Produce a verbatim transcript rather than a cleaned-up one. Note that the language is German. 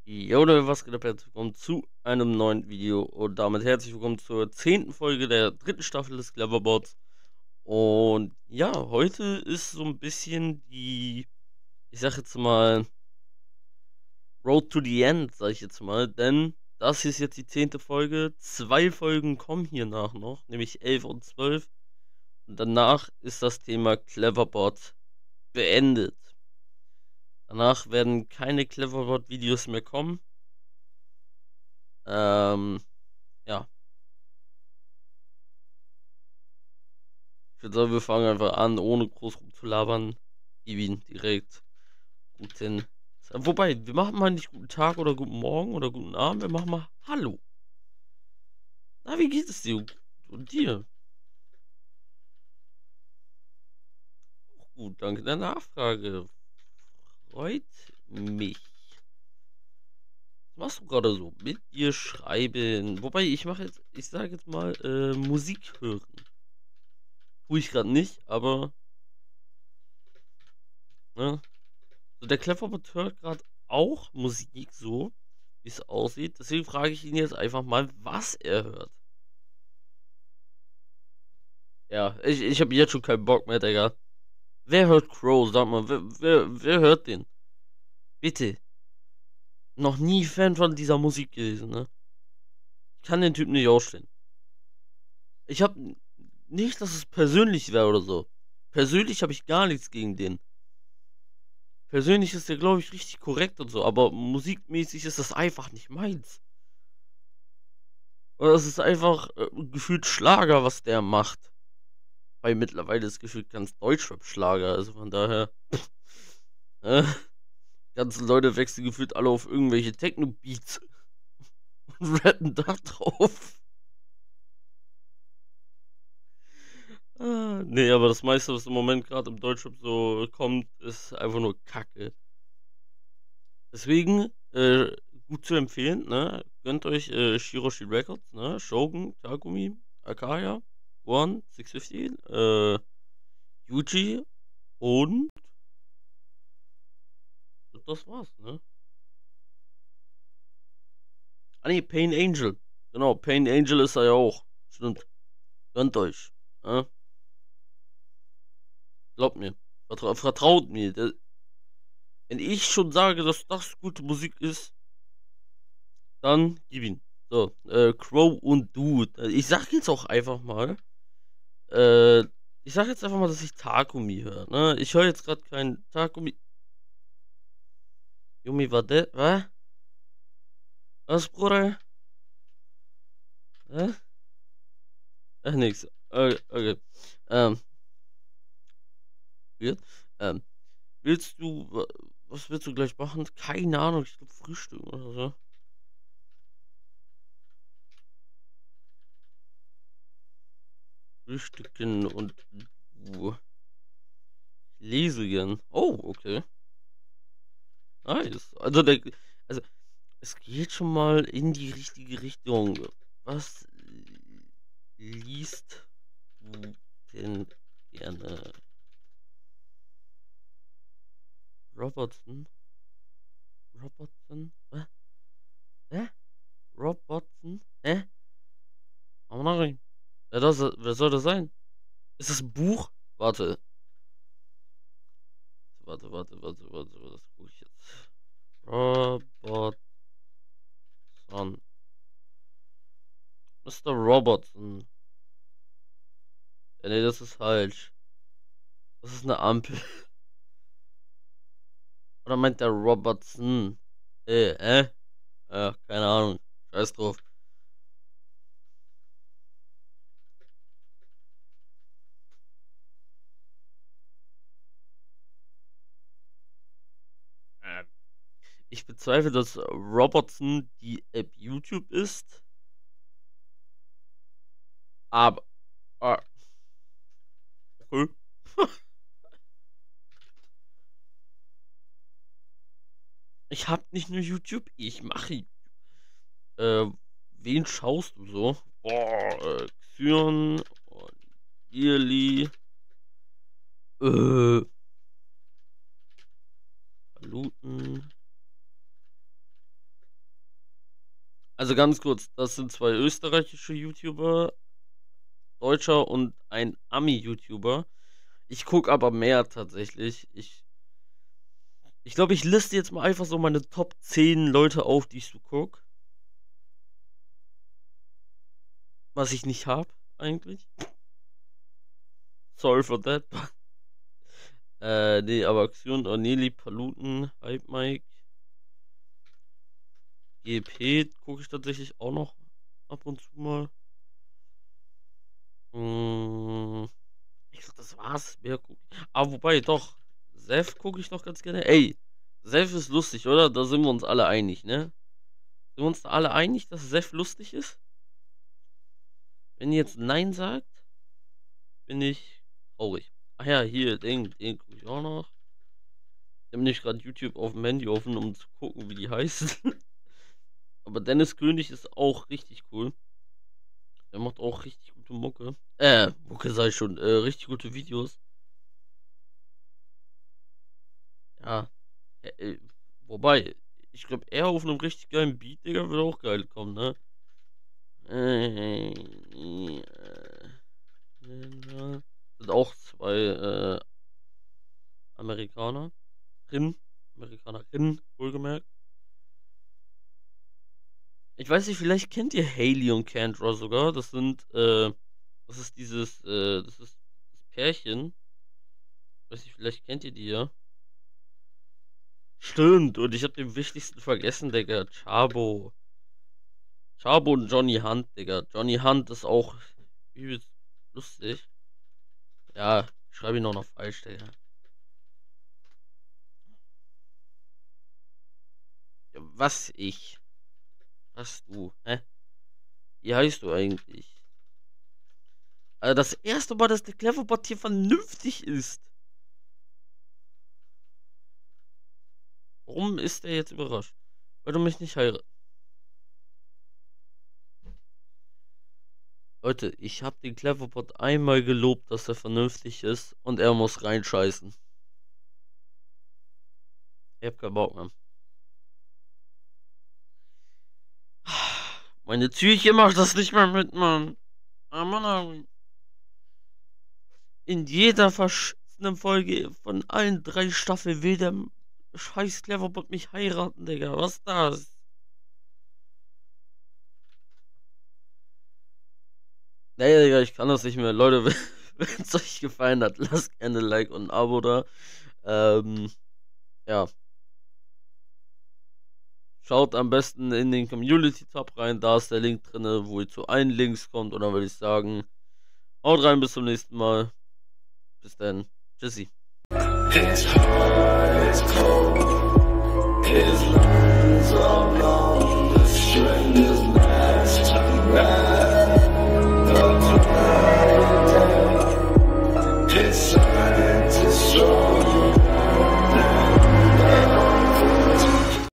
Jo, Leute, was geht ab? Herzlich willkommen zu einem neuen Video und damit herzlich willkommen zur zehnten Folge der dritten Staffel des Cleverbots. Und ja, heute ist so ein bisschen die, ich sag jetzt mal, Road to the End, sag ich jetzt mal, denn das hier ist jetzt die zehnte Folge. Zwei Folgen kommen hiernach noch, nämlich elf und zwölf. Und danach ist das Thema Cleverbot beendet. Danach werden keine Cleverbot-Videos mehr kommen. Ähm, ja. Ich würde sagen, wir fangen einfach an, ohne groß rumzulabern. Gib ihn direkt guten. Wobei, wir machen mal nicht guten Tag oder guten Morgen oder guten Abend, wir machen mal Hallo. Na, wie geht es dir? Und dir? Auch gut, danke der Nachfrage. Freut mich. Was machst du gerade so? Mit dir schreiben. Wobei, ich mache jetzt, ich sage jetzt mal, äh, Musik hören. Tue ich gerade nicht, aber, ne? So, der Cleverbot hört gerade auch Musik, so wie es aussieht. Deswegen frage ich ihn jetzt einfach mal, was er hört. Ja, ich, ich habe jetzt schon keinen Bock mehr, Digga. Wer hört Crow? Sag mal, wer, wer, wer hört den? Bitte. Noch nie Fan von dieser Musik gewesen, ne? Ich kann den Typen nicht ausstehen. Ich hab nicht, dass es persönlich wäre oder so. Persönlich habe ich gar nichts gegen den. Persönlich ist der, glaube ich, richtig korrekt und so, aber musikmäßig ist das einfach nicht meins. Oder es ist einfach äh, gefühlt Schlager, was der macht. Weil mittlerweile ist gefühlt ganz Deutschrap-Schlager, also von daher. äh, ganzen Leute wechseln gefühlt alle auf irgendwelche Techno-Beats und rappen da drauf. Ah, nee, aber das meiste, was im Moment gerade im Deutschrap so kommt, ist einfach nur Kacke. Deswegen, äh, gut zu empfehlen, ne? Gönnt euch äh, Shiroshi Records, ne? Shogun, Takumi, Akaya, One, sechs fünfzig, äh, Yuji und das war's, ne? Ah ne, Pain Angel. Genau, Pain Angel ist er ja auch. Stimmt. Gönnt euch. Ja? Glaubt mir. Vertra vertraut mir. Der, wenn ich schon sage, dass das gute Musik ist, dann gib ihn. So, äh, Crow und Dude. Äh, Ich sag jetzt auch einfach mal, äh, ich sag jetzt einfach mal, dass ich Takumi höre. Ne? Ich höre jetzt gerade kein Takumi. Yumi war der. Was? Was, Bruder? Hä? Ach, nix. Okay, okay. Ähm, wird. Ähm, willst du. wa- Was willst du gleich machen? Keine Ahnung, ich glaube Frühstück oder so. Frühstücken und uh, lesen. Oh, okay. Nice. Also, der, also, es geht schon mal in die richtige Richtung. Was liest du denn gerne? Robertson? Robertson? Hä? Hä? Robertson? Hä? Oh nein. Wer, das, wer soll das sein? Ist das ein Buch? Warte. Warte, warte, warte, warte, warte. Das gucke ich jetzt. Robertson. Mister Robertson. Ja, nee, das ist falsch. Das ist eine Ampel. Oder meint der Robertson? Äh, äh? Ja, keine Ahnung. Scheiß drauf. Ähm, Ich bezweifle, dass Robertson die App YouTube ist. Aber. Ah, okay. Ich hab nicht nur YouTube, ich mache. Äh, wen schaust du so? Boah, äh, Xyon und Yearly. Äh, Paluten. Also ganz kurz, das sind zwei österreichische YouTuber, Deutscher und ein Ami-YouTuber. Ich gucke aber mehr tatsächlich. Ich ich glaube, ich liste jetzt mal einfach so meine Top zehn Leute auf, die ich so gucke. Was ich nicht habe, eigentlich. Sorry for that. äh, nee, aber Xun, Orneli, Paluten, Hype Mike, G P gucke ich tatsächlich auch noch ab und zu mal. Hm, ich glaube, das war's. Mehr guck ich. Aber wobei, doch. Seth gucke ich noch ganz gerne. Ey, Seth ist lustig, oder? Da sind wir uns alle einig, ne? Sind wir uns da alle einig, dass Seth lustig ist? Wenn ihr jetzt Nein sagt, bin ich traurig. Ach ja, hier, den, den gucke ich auch noch. Ich habe nicht gerade YouTube auf dem Handy offen, um zu gucken, wie die heißen. Aber Dennis König ist auch richtig cool. Der macht auch richtig gute Mucke. Äh, Mucke sei schon, äh, richtig gute Videos. Ja, äh, äh, wobei, ich glaube, er auf einem richtig geilen Beat, Digga, wird auch geil kommen, ne? Äh, äh, sind auch zwei äh, Amerikaner. Rin, Amerikanerin, wohlgemerkt. Ich weiß nicht, vielleicht kennt ihr Hailey und Kendra sogar. Das sind, äh, das ist dieses, äh, das ist das Pärchen. Weiß nicht, vielleicht kennt ihr die ja. Stimmt, und ich hab den wichtigsten vergessen, Digga. Chabo. Chabo und Johnny Hunt, Digga. Johnny Hunt ist auch übelst lustig. Ja, ich schreibe ihn auch noch falsch, Digga. Ja, was ich? Was du? Hä? Wie heißt du eigentlich? Also das erste Mal, dass der Cleverbot hier vernünftig ist. Warum ist er jetzt überrascht? Weil du mich nicht heiratest. Leute, ich habe den Cleverbot einmal gelobt, dass er vernünftig ist und er muss reinscheißen. Ich hab keinen Bock mehr. Meine Tücher macht das nicht mehr mit, Mann. Ah, Mann. In jeder verschissenen Folge von allen drei Staffeln will der scheiß Cleverbot mich heiraten, Digga. Was ist das? Nee, Digga, ich kann das nicht mehr. Leute, wenn es euch gefallen hat, lasst gerne ein Like und ein Abo da. Ähm, ja. Schaut am besten in den Community-Tab rein. Da ist der Link drin, wo ihr zu allen Links kommt. Und dann würde ich sagen, haut rein, bis zum nächsten Mal. Bis dann. Tschüssi. It's hard, it's cold.